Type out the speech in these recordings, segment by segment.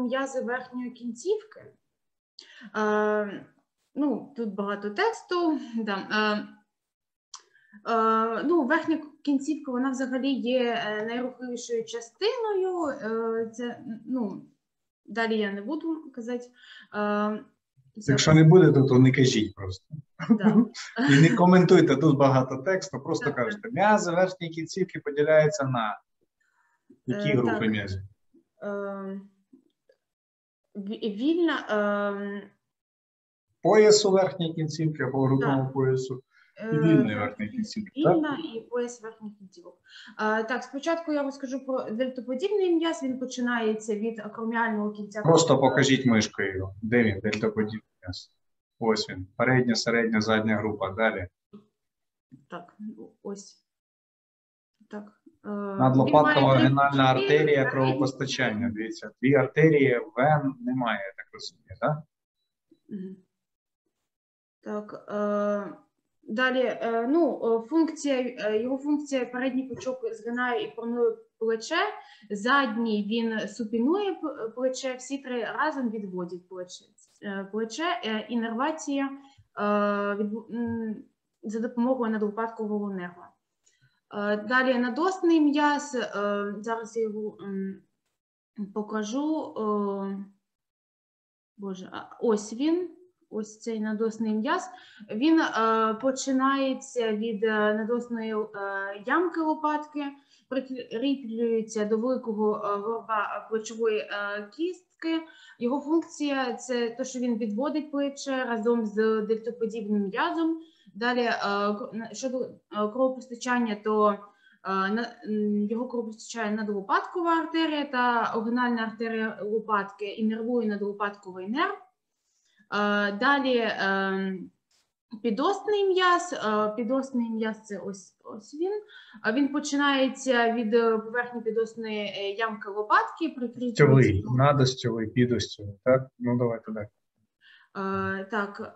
м'язи верхньої кінцівки. Ну, тут багато тексту. Да. Ну, верхня кінцівка, вона взагалі є найрухливішою частиною. Це, ну, далі я не буду казати. Якщо не будете, то не кажіть просто. Да. І не коментуйте, тут багато тексту, просто кажете, м'язи верхньої кінцівки поділяються на які групи м'язів? Вільна... Поясу верхньої кінцівки або грудного поясу. І вільної верхньої кінцівки, вільна і пояс верхніх кінцівок. Так, спочатку я розкажу про дельтоподібний м'яз. Він починається від акроміального кінця. Просто покажіть мишкою його. Де він, дельтоподібний м'яз? Ось він. Передня, середня, задня група. Далі. Так, ось. Так. Надлопаткова генальна артерія кровопостачання. Дивіться, дві артерії, вен немає, я так розумію, так? Так. Далі, ну, його функція передній пучок згинає і пронує плече, задній він супінує плече, всі три разом відводять плече, інервація за допомогою надлопаткового нерва. Далі надосний м'яз, зараз я його покажу, ось він. Ось цей надосний м'яз, він починається від надосної ямки лопатки, прикріплюється до великого горба плечової кістки. Його функція – це те, що він відводить плече разом з дельтоподібним м'язом. Далі, щодо кровопостачання, то його кровопостачає надлопаткова артерія та огинальна артерія лопатки, іннервує надлопатковий нерв. Далі підосний м'яз, це ось він. Він починається від поверхні підосної ямки лопатки. Стьовий, надостьовий, підостьовий, так? Ну, давайте далі. Так.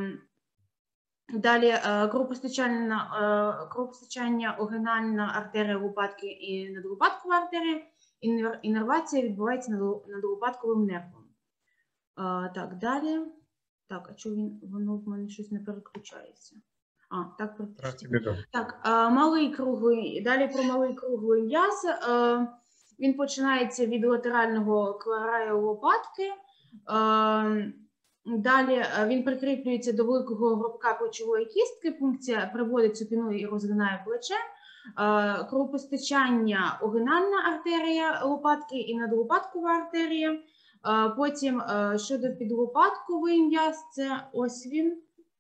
Далі кровопостачання огинальна артерія лопатки і надлопаткова артерія. Іннервація відбувається надлопатковим нервом. Так, далі. Так, а чого воно в мене щось не переключається? Так, переключається. Так, малий круглий. Далі про малий круглий м'яз. Він починається від латерального краю лопатки. Далі він прикріплюється до великого гробка плечової кістки. Функція приводить супіну і розгинає плече. Кровопостачання огинальна артерія лопатки і надлопаткова артерія. Потім, щодо підлопатковий м'яз, це ось він,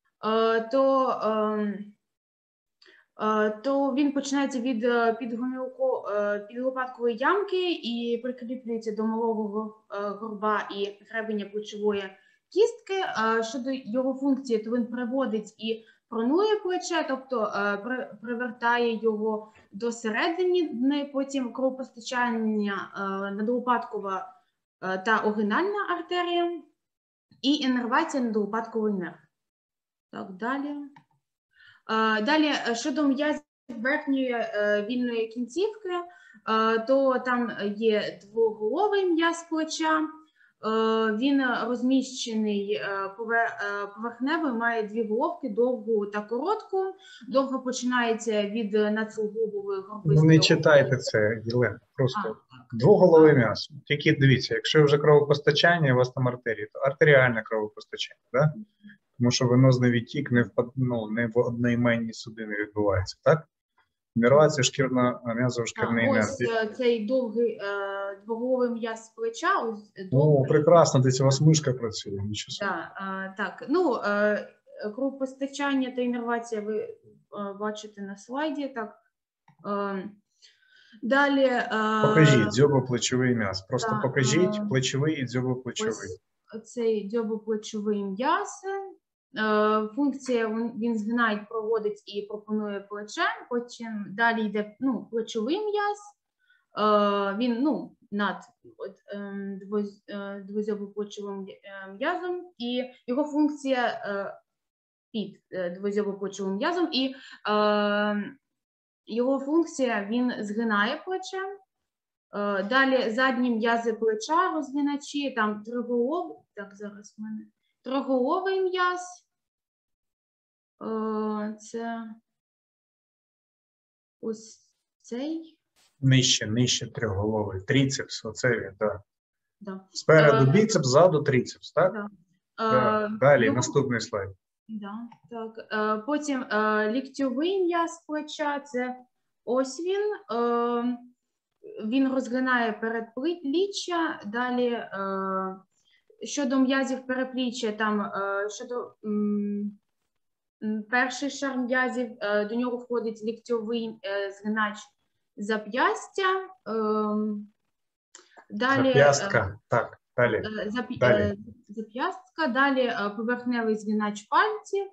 то він починається від підлопаткової ямки і прикріплюється до малого горба і гребеня плечової кістки. Щодо його функції, то він приводить і пронує плече, тобто привертає його до середини, потім кровопостачання надлопаткова та огинальна артерія і іннервація надлопатковий нерв. Так, далі. Далі, щодо м'язів верхньої вільної кінцівки, то там є двоголовий м'яз плеча. Він розміщений поверхнево, має дві головки, довгу та коротку. Довго починається від надсуглобової горбистої. Не читайте це, Єлена, просто двоголовий м'яз. Тільки дивіться, якщо вже кровопостачання, у вас там артерії, то артеріальне кровопостачання, да? Тому що венозний відтік не в одноіменній судини відбувається, так? Іннервація м'язово-шкірний нерв. Ось цей довгий двоголовий м'яз плеча. О, прекрасно, десь у вас мишка працює. Нічого. Так, ну, кровопостачання та іннервація ви бачите на слайді. Так. Далі. Покажіть дзьобоплечовий м'яз. Просто покажіть плечовий і дзьобоплечовий. Цей дзьобоплечовий м'яз. Функція він згинає, проводить і пропонує плече, потім далі йде плечовий м'яз, він над двозьобоплечовим м'язом, і його функція під двозьобоплечовим м'язом, і його функція він згинає плече, Далі задні м'язи плеча, розгиначі, там триголовий, так, зараз в мене, триголовий м'яз, це ось цей. Нижче триголовий, трицепс, оце він, так. Да. Спереду біцепс, ззаду трицепс, так? Да. Так. Далі, наступний слайд. Да, так. Потім ліктьовий м'яз плеча, це ось він. Він розгинає передпліччя, далі щодо м'язів передпліччя, там щодо перший шар м'язів, до нього входить ліктьовий згинач зап'ястя. Далі зап'ястка, так, далі. Зап'ястка, далі поверхневий згинач пальців,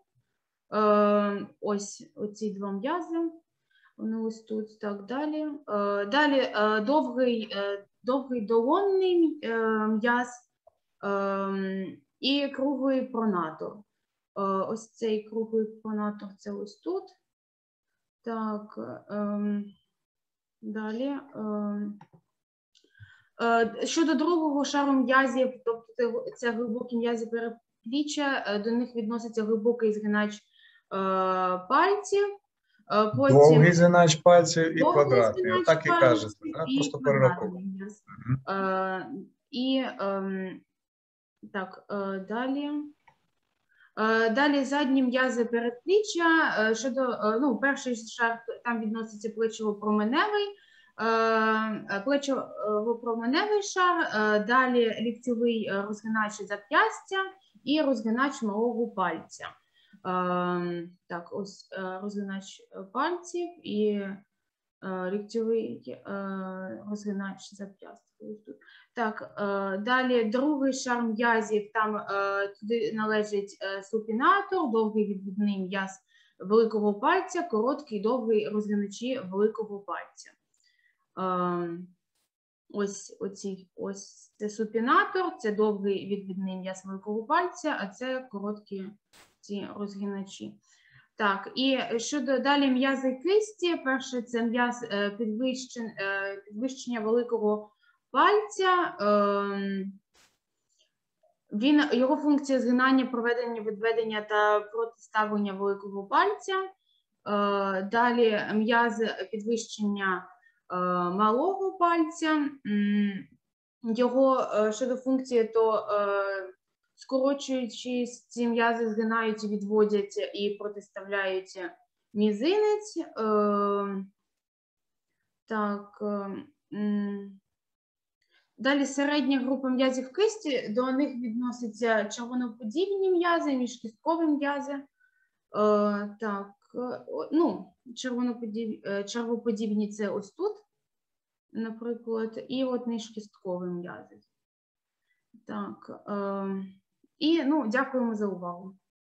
ось оці два м'язи. Воно ось тут, так, далі. Далі довгий долонний м'яз і круглий пронатор. Ось цей круглий пронатор, це ось тут. Так, далі. Щодо другого шару м'язів, тобто це глибокі м'язи передпліччя, до них відноситься глибокий згинач пальців. Потім довгий згинач пальців і квадратний, так і кажете, просто перераховуємо. І так, далі. Далі задні м'язи передпліччя, щодо, перший шар, там відноситься плечово-променевий, плечово-променевий шар, далі ліктьовий розгинач зап'ястя і розгинач малого пальця. Так, ось розгинач пальців і ліктьовий розгинач зап'ястя. Так, далі другий шар м'язів, там туди належить супінатор, довгий відвідний м'яз великого пальця, короткий, довгий розгиначі великого пальця. Ось це супінатор, це довгий відвідний м'яз великого пальця, а це короткі ці розгиначі. Так, і щодо далі м'язи кисті, перше це м'яз підвищення великого пальця. Його функція згинання, проведення, відведення та протиставлення великого пальця. Далі м'яз підвищення малого пальця. Його щодо функції, то скорочуючись, ці м'язи згинаються, відводяться і протиставляються мізинець. Так. Далі середня група м'язів кисті, до них відносяться червоноподібні м'язи, міжкісткові м'язи. Так, червоподібні це ось тут, наприклад, і от міжкісткові м'язи. Так, і дякуємо за увагу.